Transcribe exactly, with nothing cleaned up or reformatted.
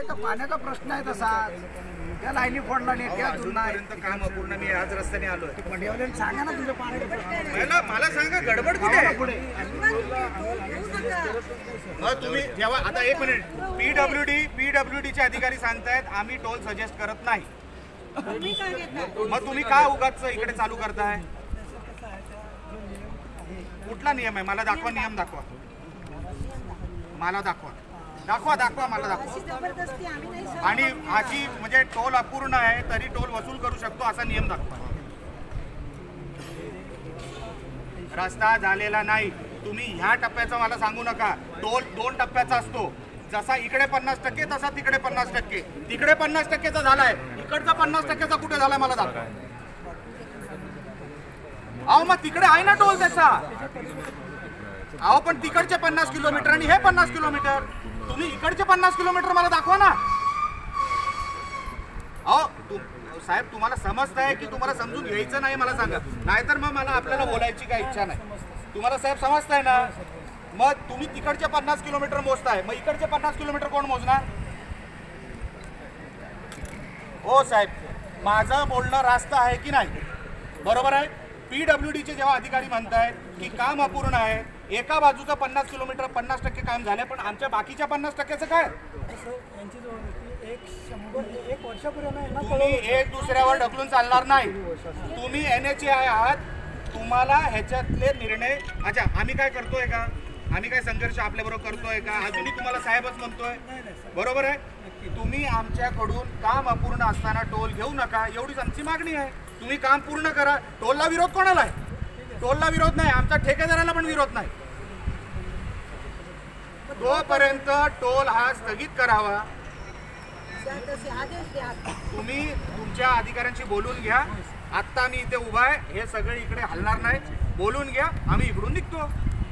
नाही तर पाण्याचा प्रश्न आहे तसा त्या लाईनी फोडला नाही त्या अजूनपर्यंत काम अपूर्ण. मी आज रस्त्याने आलोय मंडियावाले सांगा ना तुमच्या पाण्याचा प्रश्न मला सांगा गडबड कुठे आहे पुढे. मग तुम्ही जेव्हा आता एक मिनिट पीडब्ल्यूडी पीडब्ल्यूडीचे अधिकारी सांगतायत आम्ही टोल सजेस्ट करत नाही. मग तुम्ही का उगाच इकडे चालू करताय. कुठला नियम आहे मला दाखवा. नियम दाखवा मला दाखवा दाखवा दाखवा मला दाखवा. आणि अशी म्हणजे टोल अपूर्ण आहे तरी टोल वसूल करू शकतो असा नियम दाखवा. रस्ता झालेला नाही. तुम्ही ह्या टप्प्याचा मला सांगू नका. टोल दोन टप्प्याचा असतो. जसा इकडे पन्नास टक्के तसा तिकडे पन्नास टक्के. तिकडे पन्नास टक्केचा झालाय इकडचा पन्नास टक्केचा कुठे झालाय मला दाखवा. अहो मग तिकडे आहे ना टोल त्याचा. अहो पण तिकडचे पन्नास किलोमीटर आणि हे पन्नास किलोमीटर. तुम्ही इकडचे पन्नास किलोमीटर मला दाखवा ना. अहो तु, साहेब तुम्हाला समजताय की तुम्हाला समजून घ्यायचं नाही मला सांगा. नाहीतर मग मला आपल्याला बोलायची काही इच्छा नाही. तुम्हाला साहेब समजताय ना. मग तुम्ही तिकडचे पन्नास किलोमीटर मोजताय मग इकडचे पन्नास किलोमीटर कोण मोजणार. हो साहेब माझं बोलणं रास्त आहे की नाही. बरोबर आहे. पीडब्ल्यूडीचे जेव्हा अधिकारी म्हणतायत की काम अपूर्ण आहे एका बाजूचं पन्नास किलोमीटर पन्नास टक्के काम झाले पण आमच्या बाकीच्या पन्नास टक्क्याचं काय. तुम्ही एक दुसऱ्यावर ढकलून चालणार नाही. तुम्ही एन एच ए आय आहात. तुम्हाला ह्याच्यातले निर्णय अच्छा आम्ही काय करतोय का आम्ही काय संघर्ष आपल्याबरोबर करतोय का अजूनही तुम्हाला साहेबच म्हणतोय. बरोबर आहे. तुम्ही आमच्याकडून काम अपूर्ण असताना टोल घेऊ नका एवढीच आमची मागणी आहे. तुम्ही काम पूर्ण करा. टोलला विरोध कोणाला आहे. टोलला विरोध नाही. आमच्या ठेकेदाराला पण विरोध नाही. तोपर्यंत टोल हा स्थगित करावा. तुम्ही तुमच्या अधिकाऱ्यांशी बोलून घ्या. आत्ता मी इथे उभा आहे हे सगळे इकडे हलणार नाही. बोलून घ्या आम्ही इकडून निघतो.